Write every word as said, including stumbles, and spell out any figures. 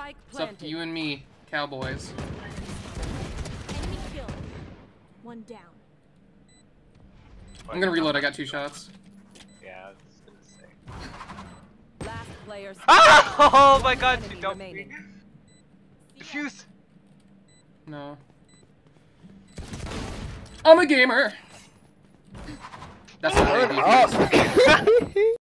Spike It's up to you and me, cowboys. Enemy kill. One down. I'm gonna reload. I got two shots. Yeah, I was gonna say. Last player. Ah! Oh my god, she Enemy dumped me. remaining. Defuse! No. I'm a gamer. That's not how you do it.